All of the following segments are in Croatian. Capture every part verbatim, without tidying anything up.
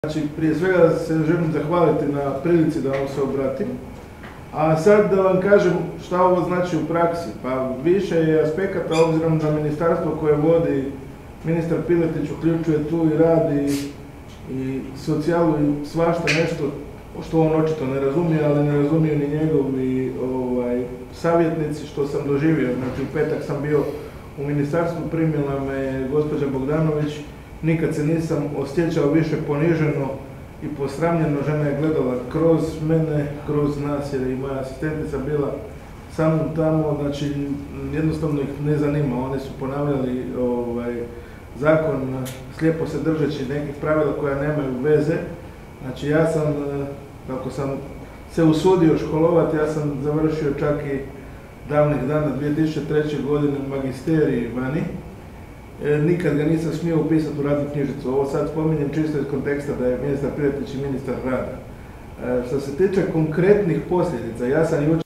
Znači, prije svega se želim zahvaliti na prilici da vam se obratim, a sad da vam kažem šta ovo znači u praksi. Pa više je aspekata obzirom da ministarstvo koje vodi ministar Piletić uključuje tu i rad i, i socijalu i svašta nešto što on očito ne razumije, ali ne razumiju ni njegovi ovaj, savjetnici što sam doživio. Znači, u petak sam bio u ministarstvu, primila me gospođa Bogdanović. Nikad se nisam osjećao više poniženo i posramljeno. Žena je gledala kroz mene, kroz nas, jer je i moja asistentica bila sa mnom tamo. Znači, jednostavno ih ne zanima. Oni su ponavljali ovaj, zakon slijepo se držeći nekih pravila koja nemaju veze. Znači, ja sam, kako sam se usudio školovati, ja sam završio čak i davnih dana dvije tisuće treće. godine magisterij vani. Nikad ga nisam smio upisati u radnu knjižicu. Ovo sad spominjem čisto iz konteksta da je ministar Piletić i ministar rada. Što se tiče konkretnih posljedica, ja sam jučer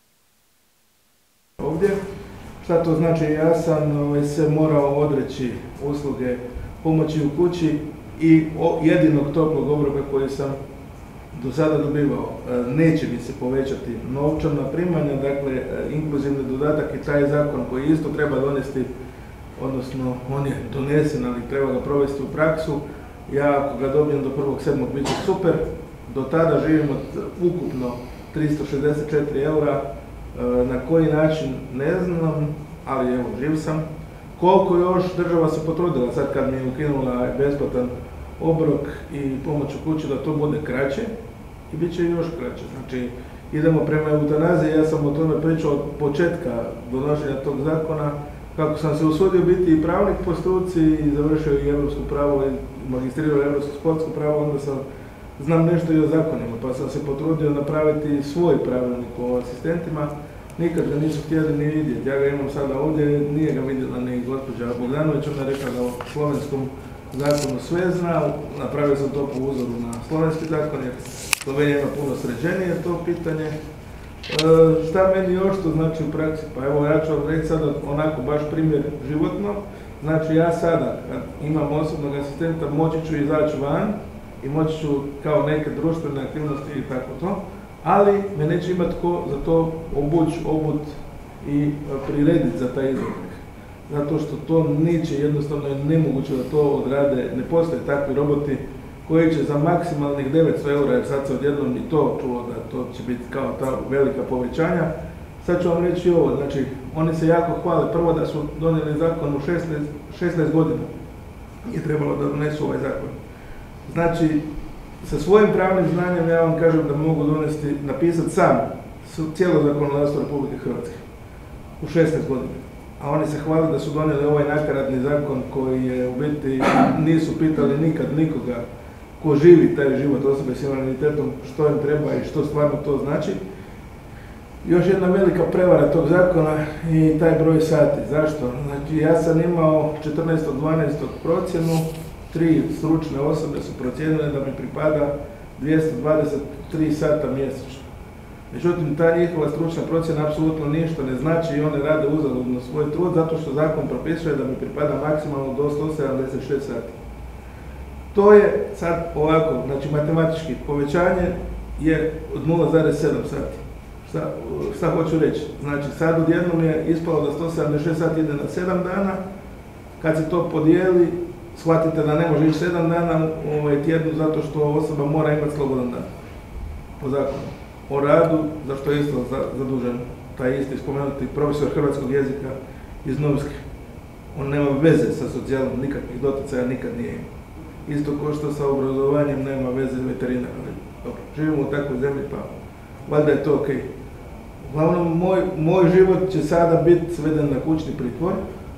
ovdje. Šta to znači? Ja sam se morao odreći usluge pomoći u kući i jedinog toplog obroka koji sam do sada dobivao. Neće mi se povećati novčana primanja, dakle inkluzivni dodatak i taj zakon koji isto treba donesti, odnosno on je donesen, ali treba ga provesti u praksu. Ja ako ga dobijem do prvog sedmog bit će super. Do tada živim od ukupno tristo šezdeset četiri eura. Na koji način ne znam, ali evo, živ sam. Koliko još država se potrudila sad kad mi je ukinula besplatan obrok i pomoć u kući da to bude kraće i bit će još kraće. Znači, idemo prema eutanaziji. Ja sam o tome pričao od početka donošenja tog zakona. Kako sam se usudio biti i pravnik po struci i završio i evropsko pravo i magistrirao evropsko sportsko pravo, onda sam znam nešto i o zakonima, pa sam se potrudio napraviti svoj pravilnik o asistentima. Nikad ga nisu htjeli ni vidjeti. Ja ga imam sada ovdje, nije ga vidjela ni gospođa Bogdanović, ona je rekla da o slovenskom zakonu sve zna. Napravio sam to po uzoru na slovenski zakon, jer Slovenija ima puno sređenije to pitanje. E, šta meni još to znači u praksi? Pa evo, ja ću vam reći sada onako baš primjer životno. Znači, ja sada kad imam osobnog asistenta moći ću izaći van i moći ću kao neke društvene aktivnosti i tako to, ali me neće imati ko za to obući, obut i prirediti za taj izlazak. Zato što to neće, jednostavno je nemoguće da to odrade, ne postoje takvi roboti koji će za maksimalnih devetsto eura, jer sad se odjednom i to čulo da to će biti kao ta velika povećanja. Sad ću vam reći i ovo, znači, oni se jako hvale. Prvo da su donijeli zakon u šesnaest godina. Je trebalo da donesu ovaj zakon. Znači, sa svojim pravnim znanjem ja vam kažem da mogu donesti, napisati sam cijelo zakonodavstvo Republike Hrvatske u šesnaest godina. A oni se hvale da su donijeli ovaj nakaradni zakon koji je u biti nisu pitali nikad nikoga ko živi taj život osobe s invaliditetom, što im treba i što stvarno to znači. Još jedna velika prevara tog zakona i taj broj sati. Zašto? Znači, ja sam imao četrnaestog dvanaestog procjenu, tri stručne osobe su procijenile da mi pripada dvjesto dvadeset tri sata mjesečno. Međutim, ta njihova stručna procjena apsolutno ništa ne znači i one rade uzaludno svoj trud, zato što zakon propisuje da mi pripada maksimalno do sto sedamdeset šest sati. To je sad ovako, znači matematički povećanje je od nula zarez sedam sati. Šta, šta hoću reći? Znači, sad odjednom je ispalo da sto sedamdeset šest sati ide na sedam dana, kad se to podijeli, shvatite da ne može ići sedam dana ovaj tjednu zato što osoba mora imati slobodan dan po zakonu o radu, za što je isto zadužen taj isti spomenuti profesor hrvatskog jezika iz Novske. On nema veze sa socijalom, nikakvih doticaja nikad nije imao. Isto kao što sa obrazovanjem nema veze veterinar. Dobro, živimo u takvoj zemlji, pa valjda je to ok. Uglavnom, moj, moj život će sada biti sveden na kućni pritvor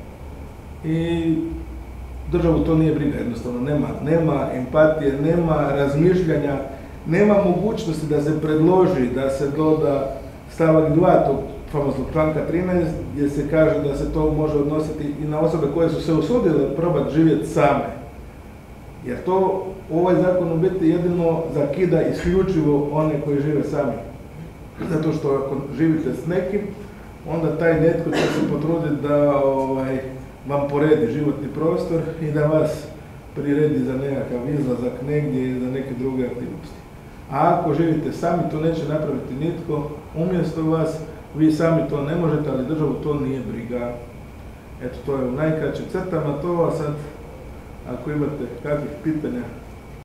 i državu to nije briga, jednostavno. Nema, nema empatije, nema razmišljanja, nema mogućnosti da se predloži, da se doda stavak dva tog famoznog članka trinaest, gdje se kaže da se to može odnositi i na osobe koje su se usudile probati živjeti same. Jer to, ovaj zakon u biti jedino zakida isključivo one koji žive sami. Zato što ako živite s nekim, onda taj netko će se potruditi da ovaj, vam poredi životni prostor i da vas priredi za nekakav izlazak negdje ili za neke druge aktivnosti. A ako živite sami, to neće napraviti nitko umjesto vas, vi sami to ne možete, ali državu to nije briga. Eto, to je u najkraćim crtama to, a sad, ako imate kakvih pitanja,